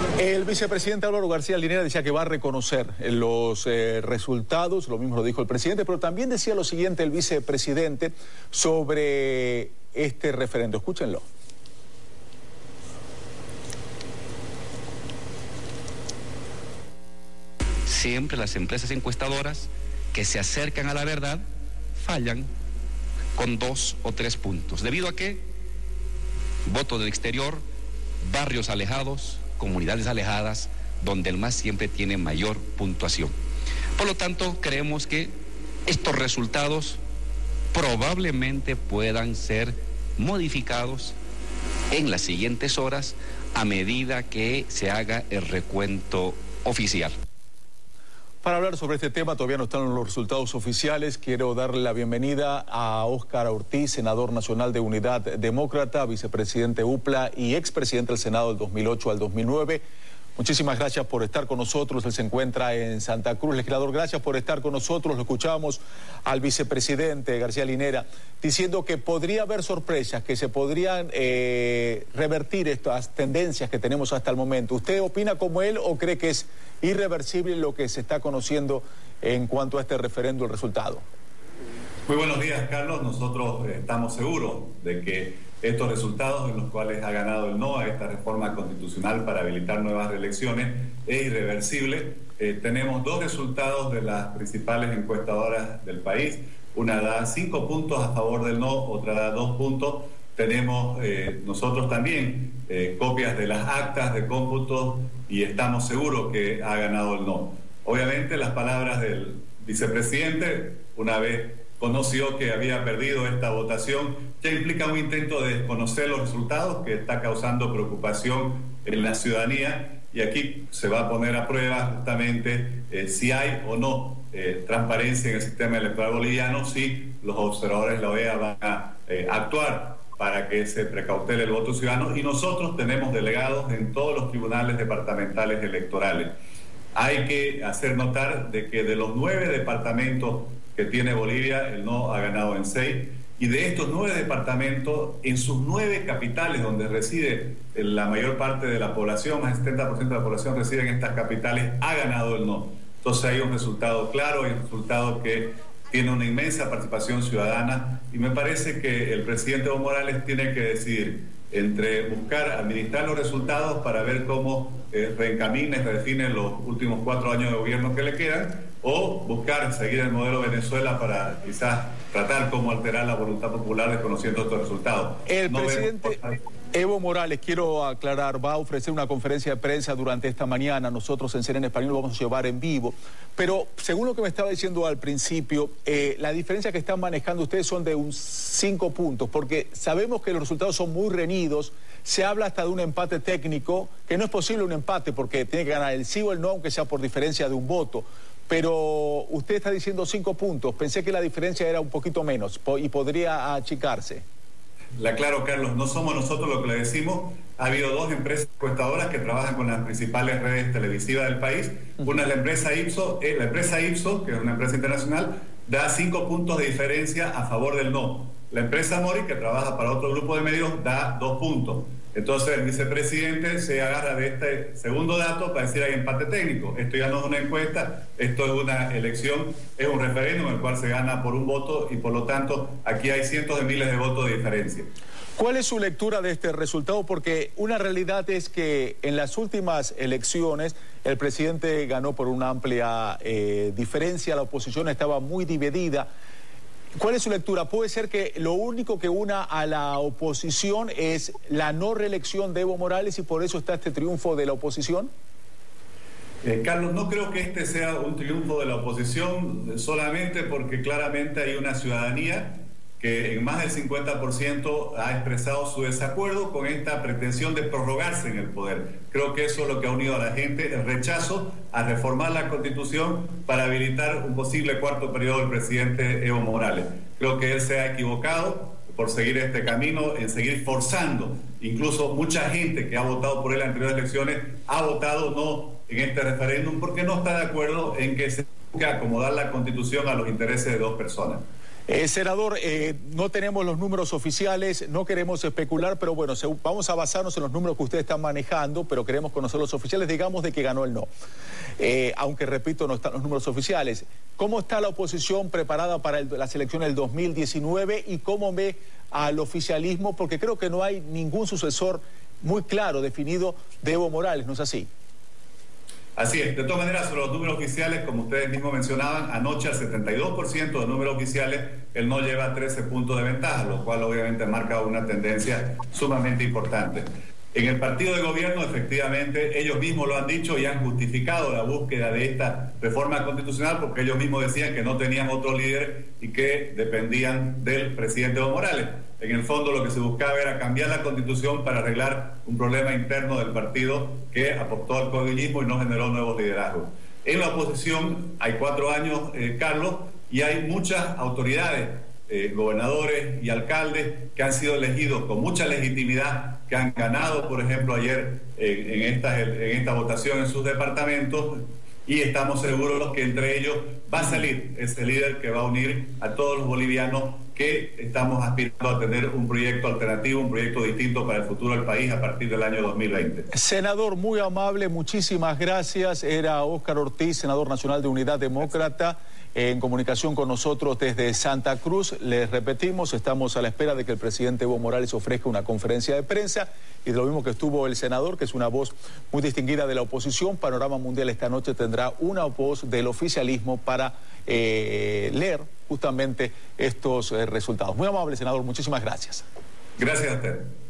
El vicepresidente Álvaro García Linera decía que va a reconocer los resultados, lo mismo lo dijo el presidente, pero también decía lo siguiente el vicepresidente sobre este referendo. Escúchenlo. Siempre las empresas encuestadoras que se acercan a la verdad fallan con 2 o 3 puntos. ¿Debido a qué? Voto del exterior, barrios alejados, comunidades alejadas, donde el MAS siempre tiene mayor puntuación. Por lo tanto, creemos que estos resultados probablemente puedan ser modificados en las siguientes horas a medida que se haga el recuento oficial. Para hablar sobre este tema, todavía no están los resultados oficiales. Quiero darle la bienvenida a Óscar Ortiz, senador nacional de Unidad Demócrata, vicepresidente UPLA y expresidente del Senado del 2008 al 2009. Muchísimas gracias por estar con nosotros. Él se encuentra en Santa Cruz. Legislador, gracias por estar con nosotros. Lo escuchamos al vicepresidente García Linera diciendo que podría haber sorpresas, que se podrían revertir estas tendencias que tenemos hasta el momento. ¿Usted opina como él o cree que es irreversible lo que se está conociendo en cuanto a este referendo, el resultado? Muy buenos días, Carlos. Nosotros estamos seguros de que estos resultados en los cuales ha ganado el no a esta reforma constitucional para habilitar nuevas reelecciones es irreversible. Tenemos 2 resultados de las principales encuestadoras del país. Una da 5 puntos a favor del no, otra da 2 puntos. Tenemos nosotros también copias de las actas de cómputo y estamos seguros que ha ganado el no. Obviamente las palabras del vicepresidente, una vez conoció que había perdido esta votación, ya implica un intento de desconocer los resultados que está causando preocupación en la ciudadanía, y aquí se va a poner a prueba justamente si hay o no transparencia en el sistema electoral boliviano, si los observadores de la OEA van a actuar para que se precautele el voto ciudadano, y nosotros tenemos delegados en todos los tribunales departamentales electorales. Hay que hacer notar de que de los 9 departamentos que tiene Bolivia, el no ha ganado en 6, y de estos 9 departamentos, en sus 9 capitales donde reside la mayor parte de la población, más del 70% de la población reside en estas capitales, ha ganado el no. Entonces hay un resultado claro, hay un resultado que tiene una inmensa participación ciudadana, y me parece que el presidente Evo Morales tiene que decidir entre buscar administrar los resultados para ver cómo reencamina y redefine los últimos 4 años de gobierno que le quedan, o buscar seguir el modelo Venezuela para quizás tratar cómo alterar la voluntad popular desconociendo estos resultados. El presidente Evo Morales, quiero aclarar, va a ofrecer una conferencia de prensa durante esta mañana. Nosotros en CNN Español lo vamos a llevar en vivo. Pero según lo que me estaba diciendo al principio, la diferencia que están manejando ustedes son de 5 puntos, porque sabemos que los resultados son muy reñidos. Se habla hasta de un empate técnico, que no es posible un empate porque tiene que ganar el sí o el no, aunque sea por diferencia de un voto. Pero usted está diciendo 5 puntos. Pensé que la diferencia era un poquito menos y podría achicarse. Le aclaro, Carlos, no somos nosotros los que le decimos. Ha habido 2 empresas encuestadoras que trabajan con las principales redes televisivas del país. Una es la empresa Ipsos, que es una empresa internacional, da 5 puntos de diferencia a favor del no. La empresa Mori, que trabaja para otro grupo de medios, da 2 puntos. Entonces el vicepresidente se agarra de este segundo dato para decir hay empate técnico. Esto ya no es una encuesta, esto es una elección, es un referéndum en el cual se gana por un voto, y por lo tanto aquí hay cientos de miles de votos de diferencia. ¿Cuál es su lectura de este resultado? Porque una realidad es que en las últimas elecciones el presidente ganó por una amplia diferencia, la oposición estaba muy dividida. ¿Cuál es su lectura? ¿Puede ser que lo único que una a la oposición es la no reelección de Evo Morales y por eso está este triunfo de la oposición? Carlos, no creo que este sea un triunfo de la oposición solamente porque claramente hay una ciudadanía que en más del 50% ha expresado su desacuerdo con esta pretensión de prorrogarse en el poder. Creo que eso es lo que ha unido a la gente, el rechazo a reformar la Constitución para habilitar un posible 4º periodo del presidente Evo Morales. Creo que él se ha equivocado por seguir este camino, en seguir forzando. Incluso mucha gente que ha votado por él en anteriores elecciones ha votado no en este referéndum porque no está de acuerdo en que se busque acomodar la Constitución a los intereses de 2 personas. Senador, no tenemos los números oficiales, no queremos especular, pero bueno, vamos a basarnos en los números que ustedes están manejando, pero queremos conocer los oficiales, digamos, de que ganó el no. Aunque, repito, no están los números oficiales. ¿Cómo está la oposición preparada para las elecciones del 2019 y cómo ve al oficialismo? Porque creo que no hay ningún sucesor muy claro, definido de Evo Morales, ¿no es así? Así es. De todas maneras, sobre los números oficiales, como ustedes mismos mencionaban, anoche al 72% de números oficiales, el no lleva 13 puntos de ventaja, lo cual obviamente marca una tendencia sumamente importante. En el partido de gobierno, efectivamente, ellos mismos lo han dicho y han justificado la búsqueda de esta reforma constitucional porque ellos mismos decían que no tenían otro líder y que dependían del presidente Evo Morales. En el fondo lo que se buscaba era cambiar la Constitución para arreglar un problema interno del partido que apostó al caudillismo y no generó nuevos liderazgos. En la oposición hay 4 años, Carlos, y hay muchas autoridades, gobernadores y alcaldes que han sido elegidos con mucha legitimidad, que han ganado, por ejemplo, ayer en esta votación en sus departamentos, y estamos seguros que entre ellos va a salir ese líder que va a unir a todos los bolivianos que estamos aspirando a tener un proyecto alternativo, un proyecto distinto para el futuro del país a partir del año 2020. Senador, muy amable, muchísimas gracias. Era Óscar Ortiz, senador nacional de Unidad Demócrata, en comunicación con nosotros desde Santa Cruz. Les repetimos, estamos a la espera de que el presidente Evo Morales ofrezca una conferencia de prensa y de lo mismo que estuvo el senador, que es una voz muy distinguida de la oposición. Panorama Mundial esta noche tendrá una voz del oficialismo para leer justamente estos resultados. Muy amable, senador, muchísimas gracias. Gracias a usted.